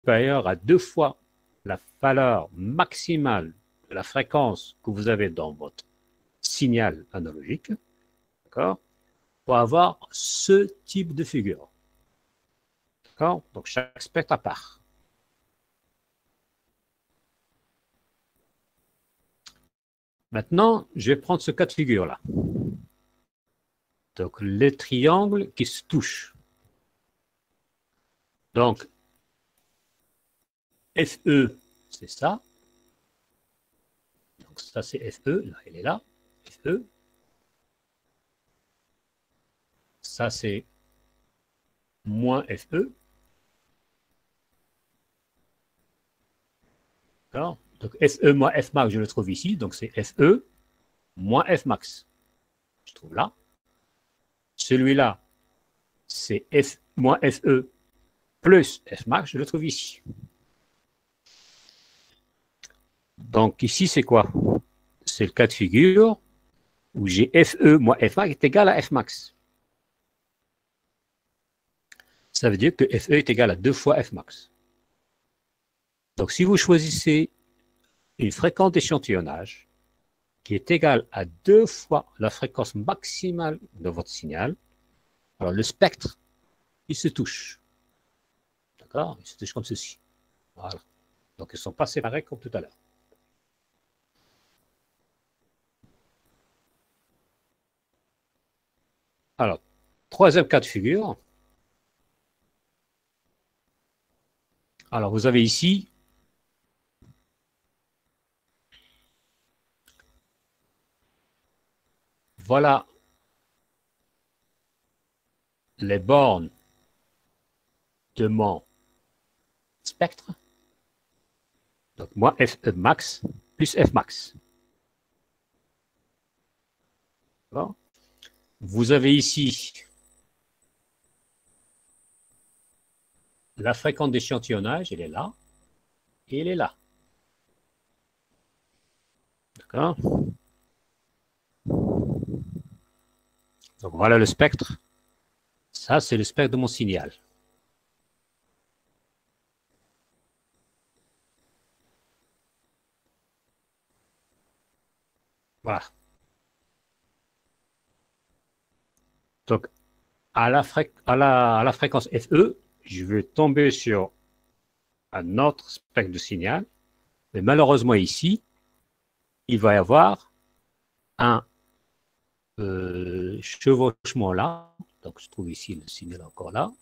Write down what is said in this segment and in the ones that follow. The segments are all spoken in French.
supérieur à 2 fois la valeur maximale de la fréquence que vous avez dans votre signal analogique, d'accord, pour avoir ce type de figure. D'accord? Donc chaque spectre à part. Maintenant, je vais prendre ce cas de figure-là. Donc les triangles qui se touchent. Donc, FE, c'est ça. Donc ça, c'est FE. Là, elle est là. FE. Ça, c'est moins FE. D'accord? Donc FE moins F max, je le trouve ici. Donc c'est FE moins F max. Je trouve là. Celui-là, c'est F moins FE plus F max, je le trouve ici. Donc ici, c'est quoi? C'est le cas de figure où j'ai FE moins F max est égal à F max. Ça veut dire que FE est égal à 2 fois F max. Donc si vous choisissez une fréquence d'échantillonnage qui est égale à 2 fois la fréquence maximale de votre signal, alors le spectre, il se touche. D'accord? Il se touche comme ceci. Voilà. Donc ils ne sont pas séparés comme tout à l'heure. Alors, troisième cas de figure. Alors, vous avez ici voilà les bornes de mon spectre. Donc, moi, F max plus F max. Bon. Vous avez ici la fréquence d'échantillonnage, elle est là, et elle est là. D'accord? Donc, voilà le spectre. Ça, c'est le spectre de mon signal. Voilà. Donc, à la fréquence FE, je vais tomber sur un autre spectre de signal. Mais malheureusement, ici, il va y avoir un chevauchement là. Donc, je trouve ici le signal encore là.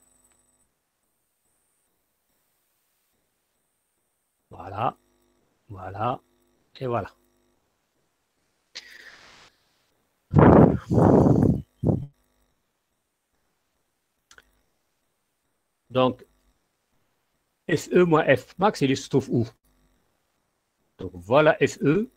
Voilà, voilà, et voilà. Donc, FE moins F max, il se trouve où? Donc, voilà FE.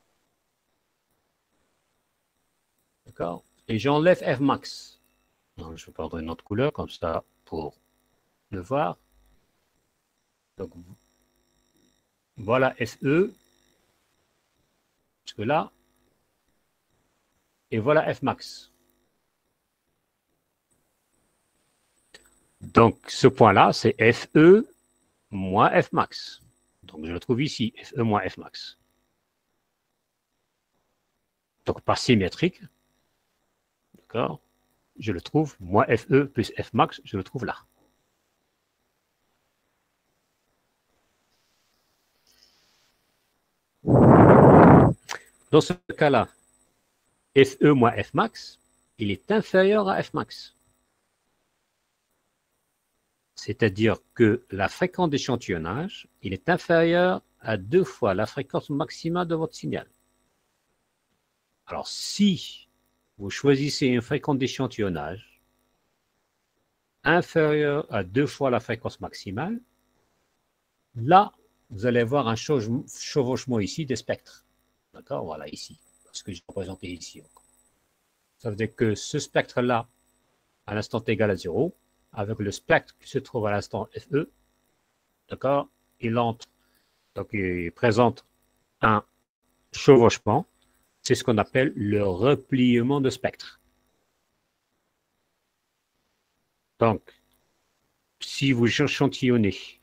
D'accord? Et j'enlève F max. Donc, je vais prendre une autre couleur comme ça pour le voir. Donc, voilà FE. Jusque là. Et voilà F max. Donc, ce point-là, c'est FE moins F max. Donc, je le trouve ici, FE moins F max. Donc, par symétrique, d'accord, je le trouve, moins FE plus F max, je le trouve là. Dans ce cas-là, FE moins F max, il est inférieur à F max. C'est-à-dire que la fréquence d'échantillonnage, il est inférieur à 2 fois la fréquence maximale de votre signal. Alors, si vous choisissez une fréquence d'échantillonnage inférieure à 2 fois la fréquence maximale, là, vous allez voir un chevauchement ici des spectres. D'accord? Voilà, ici. Ce que j'ai représenté ici. Ça veut dire que ce spectre-là, à l'instant égal à 0, avec le spectre qui se trouve à l'instant FE, d'accord, donc il présente un chevauchement. C'est ce qu'on appelle le repliement de spectre. Donc, si vous échantillonnez